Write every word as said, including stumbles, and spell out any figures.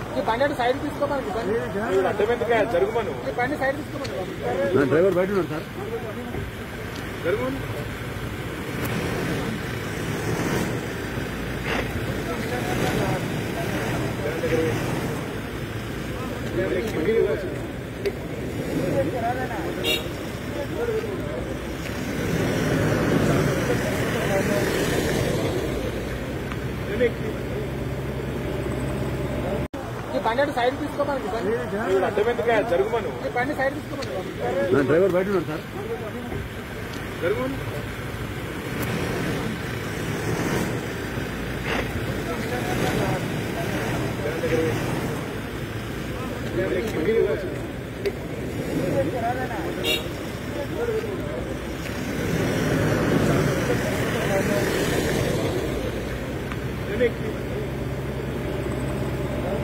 బండి సైడ్ తీసుకోమని జరుగుమను బండి సైడ్ తీసుకోమని డ్రైవర్ బయట ఉన్నాడు సార్ జరుగు బండి సైడ్ తీసుకోమని జరుగుమను బండి సైడ్ తీసుకోమని డ్రైవర్ బయట ఉన్నాడు సార్ జరుగు Thank you.